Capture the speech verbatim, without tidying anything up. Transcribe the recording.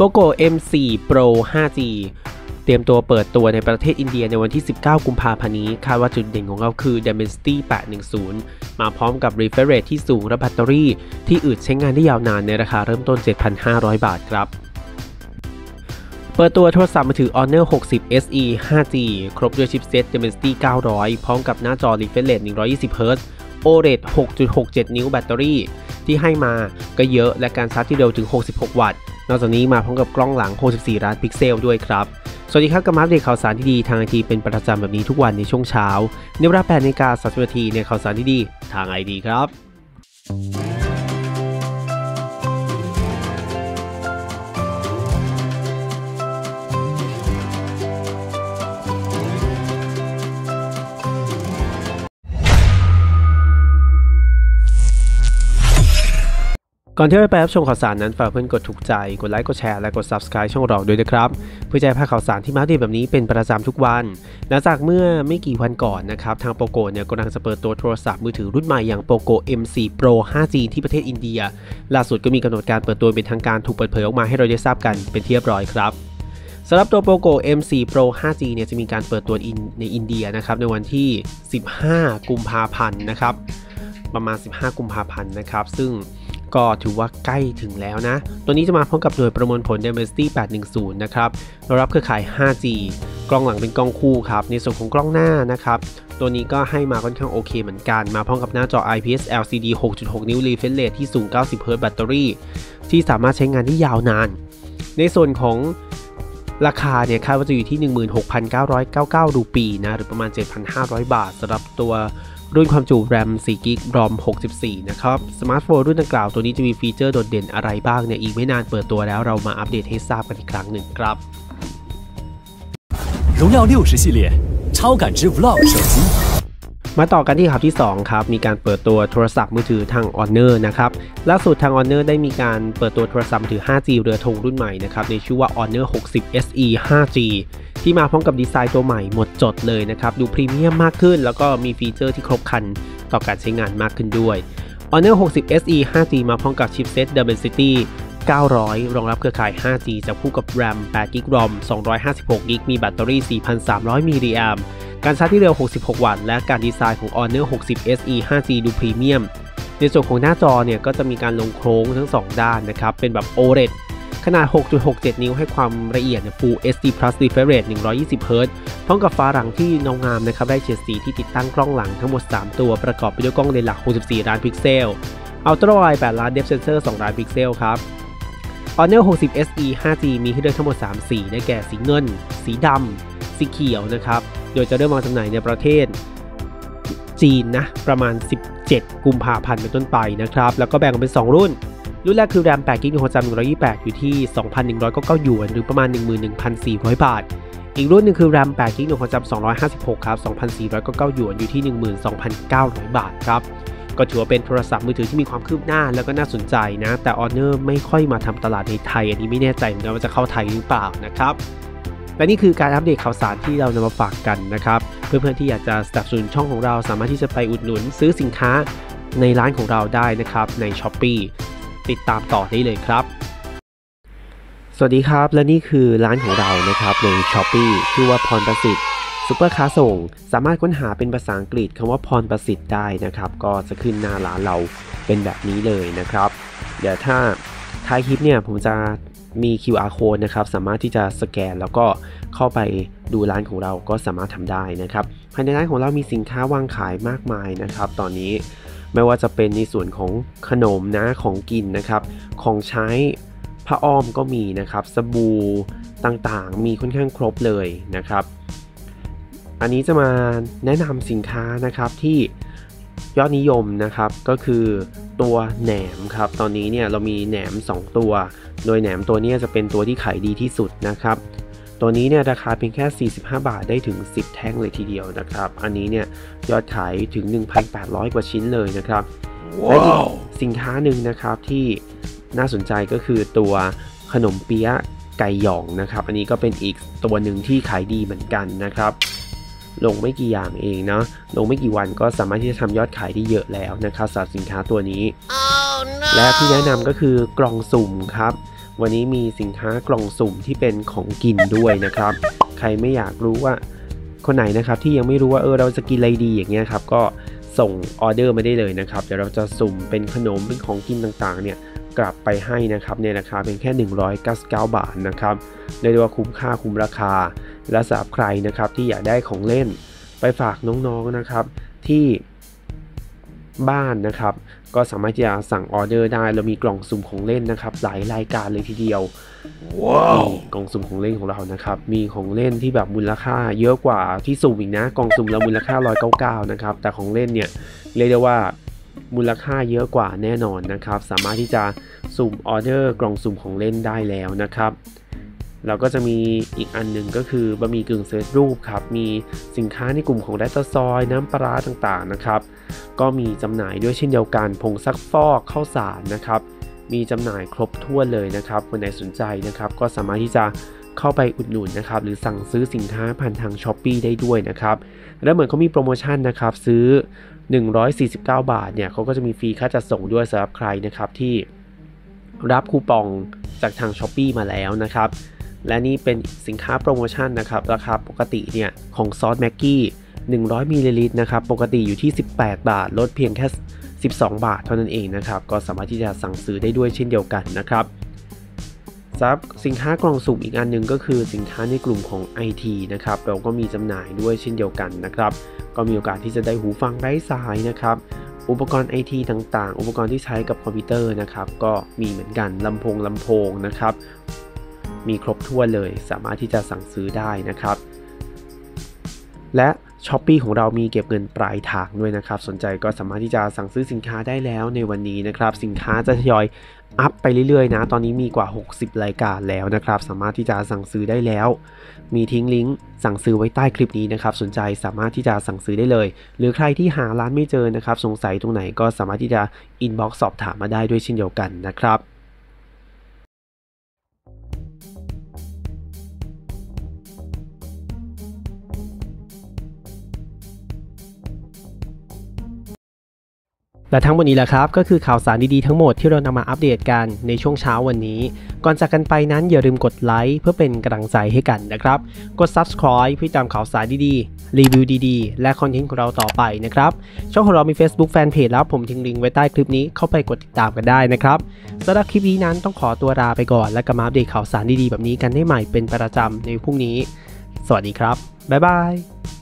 Poco เอ็ม โฟร์ Pro ไฟว์จี เตรียมตัวเปิดตัวในประเทศอินเดียในวันที่สิบเก้ากุมภาพันธ์นี้คาดว่าจุดเด่นของเขาคือ Dimensity แปดหนึ่งศูนย์ มาพร้อมกับ Refresh Rate ที่สูงและแบตเตอรี่ที่อึดใช้งานได้ยาวนานในราคาเริ่มต้น เจ็ดพันห้าร้อย บาทครับเปิดตัวโทรศัพท์มือถือ Honor หกสิบ เอส อี ไฟว์จี ครบด้วยชิปเซ็ต Dimensity เก้าร้อยพร้อมกับหน้าจอ Refresh Rate หนึ่งร้อยยี่สิบ เฮิร์ตซ์ โอ แอล อี ดี หกจุดหกเจ็ด นิ้วแบตเตอรี่ที่ให้มาก็เยอะและการชาร์จที่เร็วถึงหกสิบหกวัตต์นอกจากนี้มาพร้อมกับกล้องหลังหกสิบสี่ล้านพิกเซลด้วยครับสวัสดีครับกับอัปเดตข่าวสารที่ดีทางไอทีเป็นประจำแบบนี้ทุกวันในช่วงเช้าในเวลา แปดนาฬิกาสามสิบนาทีในข่าวสารที่ดีทางไอทีครับก่อนที่จะไปรับชมข่าวสารนั้นฝากเพื่อนกดถูกใจกดไลค์กดแชร์และกด ซับสไครบ์ ช่องเราด้วยนะครับเพื่อจะให้พลาดข่าวสารที่มาอัปเดตแบบนี้เป็นประจำทุกวันหลังจากเมื่อไม่กี่วันก่อนนะครับทาง Poco เนี่ยกำลังจะเปิดตัวโทรศัพท์มือถือรุ่นใหม่อย่าง Poco เอ็ม โฟร์ Pro ไฟว์จี ที่ประเทศอินเดียล่าสุดก็มีกำหนดการเปิดตัวเป็นทางการถูกเปิดเผยออกมาให้เราได้ทราบกันเป็นที่เรียบร้อยครับสำหรับตัว Poco เอ็ม โฟร์ Pro ไฟว์จี เนี่ยจะมีการเปิดตัวในอินเดียนะครับในวันที่สิบห้ากุมภาพันธ์นะครับประมาณสิบห้ากุมภาพันธ์นะครับซึ่งก็ถือว่าใกล้ถึงแล้วนะตัวนี้จะมาพร้อมกับหน่วยประมวลผล Dimensity แปดหนึ่งศูนย์นะครับรองรับเครือข่าย ไฟว์จี กล้องหลังเป็นกล้องคู่ครับในส่วนของกล้องหน้านะครับตัวนี้ก็ให้มาค่อนข้างโอเคเหมือนกันมาพร้อมกับหน้าจอ ไอ พี เอส แอล ซี ดี หกจุดหก นิ้ว Refresh Rate ที่สูงเก้าสิบ เฮิร์ตซ์ แบตเตอรี่ที่สามารถใช้งานได้ยาวนานในส่วนของราคาเนี่ยคาดว่าจะอยู่ที่ หนึ่งหมื่นหกพันเก้าร้อยเก้าสิบเก้า รูปีนะหรือประมาณ เจ็ดพันห้าร้อย บาทสำหรับตัวรุ่นความจุ แรม สี่กิกะไบต์ รอม หกสิบสี่นะครับสมาร์ทโฟนรุ่นดังกล่าวตัวนี้จะมีฟีเจอร์โดดเด่นอะไรบ้างเนี่ยอีกไม่นานเปิดตัวแล้วเรามาอัปเดตให้ทราบกันอีกครั้งหนึ่งครับ荣耀六十系列超感知 Vlog 手机มาต่อกันที่ข่าวที่สองครับมีการเปิดตัวโทรศัพท์มือถือทาง Honor นะครับล่าสุดทาง Honor ได้มีการเปิดตัวโทรศัพท์มือถือ ไฟว์จี เรือธงรุ่นใหม่นะครับในชื่อว่า Honor หกสิบ เอส อี ไฟว์จี ที่มาพร้อมกับดีไซน์ตัวใหม่หมดจดเลยนะครับดูพรีเมียมมากขึ้นแล้วก็มีฟีเจอร์ที่ครบครันต่อการใช้งานมากขึ้นด้วย Honor หกสิบ เอส อี ไฟว์จี มาพร้อมกับชิปเซ็ต Dimensity เก้าร้อยรองรับเครือข่าย ไฟว์จี จับคู่กับ แรม แปดกิกะไบต์ รอม สองร้อยห้าสิบหกกิกะไบต์ มีแบตเตอรี่ สี่พันสามร้อย มิลลิแอมป์การชาร์จที่เร็วหกสิบหกวัตต์และการดีไซน์ของ Honor หกสิบ เอส อี ไฟว์จี ดูพรีเมียมในส่วนของหน้าจอเนี่ยก็จะมีการลงโค้งทั้งสองด้านนะครับเป็นแบบ โอ แอล อี ดี ขนาด หกจุดหกเจ็ด นิ้วให้ความละเอียด Full เอช ดี Plus Refresh Rate หนึ่งร้อยยี่สิบ เฮิร์ตซ์ พร้อมกับฟ้าหลังที่เงางามนะครับได้เฉดสีที่ติดตั้งกล้องหลังทั้งหมดสามตัวประกอบไปด้วยกล้องเลนส์หลักหกสิบสี่ล้านพิกเซล Ultra Wide แปดล้าน Depth Sensor สองล้านพิกเซลครับ Honor หกสิบ เอส อี ไฟว์จี มีให้เลือกทั้งหมดสามสีได้แก่สีเงินสีดำสีเขียวนะครับโดยจะเริ่มวางจำหน่ายในประเทศจีนนะประมาณสิบเจ็ดกุมภาพันธ์เป็นต้นไปนะครับแล้วก็แบ่งออกเป็นสองรุ่นรุ่นแรกคือแรม แปดกิกะไบต์ ความจำหนึ่งร้อยยี่สิบแปดอยู่ที่ สองพันหนึ่งร้อยเก้าสิบเก้า หยวนหรือประมาณ หนึ่งหมื่นหนึ่งพันสี่ร้อย บาทอีกรุ่นหนึ่งคือแรม แปดกิกะไบต์ ความจำสองร้อยห้าสิบหกครับ สองพันสี่ร้อยเก้าสิบเก้า หยวนอยู่ที่ หนึ่งหมื่นสองพันเก้าร้อย บาทครับก็ถือว่าเป็นโทรศัพท์มือถือที่มีความคืบหน้าแล้วก็น่าสนใจนะแต่ Honor ไม่ค่อยมาทำตลาดในไทยอันนี้ไม่แน่ใจเหมือนกันว่าจะเข้าไทยหรือเปล่านะครับและนี่คือการอัปเดตข่าวสารที่เรานำมาฝากกันนะครับเพื่อนๆที่อยากจะสนับสนุนช่องของเราสามารถที่จะไปอุดหนุนซื้อสินค้าในร้านของเราได้นะครับใน Shopee ติดตามต่อได้เลยครับสวัสดีครับและนี่คือร้านของเรานะครับใน Shopee ชื่อว่าพรประสิทธิ์ซุปเปอร์ค้าส่งสามารถค้นหาเป็นภาษาอังกฤษคำว่าพรประสิทธิ์ได้นะครับก็จะขึ้นหน้าร้านเราเป็นแบบนี้เลยนะครับเดี๋ยวถ้าท้ายคลิปเนี่ยผมจะมี คิว อาร์ Code นะครับสามารถที่จะสแกนแล้วก็เข้าไปดูร้านของเราก็สามารถทำได้นะครับภายในร้านของเรามีสินค้าวางขายมากมายนะครับตอนนี้ไม่ว่าจะเป็นในส่วนของขนมนะของกินนะครับของใช้ผ้าอ้อมก็มีนะครับสบู่ต่างๆมีค่อนข้างครบเลยนะครับอันนี้จะมาแนะนำสินค้านะครับที่ยอดนิยมนะครับก็คือตัวแหนมครับตอนนี้เนี่ยเรามีแหนมสองตัวโดยแหนมตัวนี้จะเป็นตัวที่ขายดีที่สุดนะครับตัวนี้เนี่ยราคาเพียงแค่สี่สิบห้าบาทได้ถึงสิบแท่งเลยทีเดียวนะครับอันนี้เนี่ยยอดขายถึง หนึ่งพันแปดร้อย กว่าชิ้นเลยนะครับ wow. และอีกสินค้าหนึ่งนะครับที่น่าสนใจก็คือตัวขนมเปี๊ยะไก่หยองนะครับอันนี้ก็เป็นอีกตัวหนึ่งที่ขายดีเหมือนกันนะครับลงไม่กี่อย่างเองเนาะลงไม่กี่วันก็สามารถที่จะทำยอดขายได้เยอะแล้วนะครับสำหรับสินค้าตัวนี้ oh, no. และที่แนะนำก็คือกล่องสุ่มครับวันนี้มีสินค้ากล่องสุ่มที่เป็นของกินด้วยนะครับใครไม่อยากรู้ว่าคนไหนนะครับที่ยังไม่รู้ว่าเออเราจะกินอะไรดีอย่างเงี้ยครับก็ส่งออเดอร์มาได้เลยนะครับเดี๋ยวเราจะสุ่มเป็นขนมเป็นของกินต่างๆเนี่ยกลับไปให้นะครับในราคาเป็นแค่หนึ่งร้อยเก้าสิบเก้าบาทนะครับเรียกได้ว่าคุ้มค่าคุ้มราคาและสำหรับใครนะครับที่อยากได้ของเล่นไปฝากน้องๆนะครับที่บ้านนะครับก็สามารถที่จะสั่งออเดอร์ได้เรามีกล่องสุ่มของเล่นนะครับหลายรายการเลยทีเดียวว้าวกล่องสุ่มของเล่นของเรานะครับมีของเล่นที่แบบมูลค่าเยอะกว่าที่สุ่มอีกนะกล่องสุ่มเรามูลค่าหนึ่งร้อยเก้าสิบเก้านะครับแต่ของเล่นเนี่ยเรียกได้ว่ามูลค่าเยอะกว่าแน่นอนนะครับสามารถที่จะสุ่มออเดอร์กล่องสุ่มของเล่นได้แล้วนะครับเราก็จะมีอีกอันหนึ่งก็คือบะหมี่กึ่งสำเร็จรูปครับมีสินค้าในกลุ่มของไดตซอยน้ำปลาต่างๆนะครับก็มีจำหน่ายด้วยเช่นเดียวกันผงซักฟอกข้าวสารนะครับมีจำหน่ายครบถ้วนเลยนะครับคนไหนสนใจนะครับก็สามารถที่จะเข้าไปอุดหนุนนะครับหรือสั่งซื้อสินค้าผ่านทาง Shopee ได้ด้วยนะครับแล้วเหมือนเขามีโปรโมชั่นนะครับซื้อหนึ่งร้อยสี่สิบเก้าบาทเนี่ยเขาก็จะมีฟรีค่าจัดส่งด้วยสำหรับใครนะครับที่รับคูปองจากทาง Shopee มาแล้วนะครับและนี่เป็นสินค้าโปรโมชั่นนะครับราคาปกติเนี่ยของซอสแม็กกี้หนึ่งร้อยมิลลิลิตรนะครับปกติอยู่ที่สิบแปดบาทลดเพียงแค่สิบสองบาทเท่านั้นเองนะครับก็สามารถที่จะสั่งซื้อได้ด้วยเช่นเดียวกันนะครับสำหรับสินค้ากล่องสุ่มอีกอันนึงก็คือสินค้าในกลุ่มของ ไอ ที นะครับเราก็มีจำหน่ายด้วยเช่นเดียวกันนะครับก็มีโอกาสที่จะได้หูฟังไร้สายนะครับอุปกรณ์ ไอ ที ต่างๆอุปกรณ์ที่ใช้กับคอมพิวเตอร์นะครับก็มีเหมือนกันลำโพงลำโพงนะครับมีครบถ้วนเลยสามารถที่จะสั่งซื้อได้นะครับและ Shopee ของเรามีเก็บเงินปลายทางด้วยนะครับสนใจก็สามารถที่จะสั่งซื้อสินค้าได้แล้วในวันนี้นะครับสินค้าจะทยอยอัพไปเรื่อยๆนะตอนนี้มีกว่าหกสิบรายการแล้วนะครับสามารถที่จะสั่งซื้อได้แล้วมีทิ้งลิงก์สั่งซื้อไว้ใต้คลิปนี้นะครับสนใจสามารถที่จะสั่งซื้อได้เลยหรือใครที่หาร้านไม่เจอนะครับสงสัยตรงไหนก็สามารถที่จะอินบ็อกซ์สอบถามมาได้ด้วยเช่นเดียวกันนะครับและทั้งหมดนี้แหละครับก็คือข่าวสารดีๆทั้งหมดที่เรานำมาอัปเดตกันในช่วงเช้าวันนี้ก่อนจากกันไปนั้นอย่าลืมกดไลค์เพื่อเป็นกำลังใจให้กันนะครับกด ซับสไครบ์ เพื่อตามข่าวสารดีๆรีวิวดีๆและคอนเทนต์ของเราต่อไปนะครับช่องของเรามี Facebook Fanpage แล้วผมทิ้งลิงก์ไว้ใต้คลิปนี้เข้าไปกดติดตามกันได้นะครับสำหรับคลิปนี้นั้นต้องขอตัวลาไปก่อนและกลับมาอัปเดตข่าวสารดีๆแบบนี้กันได้ใหม่เป็นประจำในพรุ่งนี้สวัสดีครับบ๊ายบาย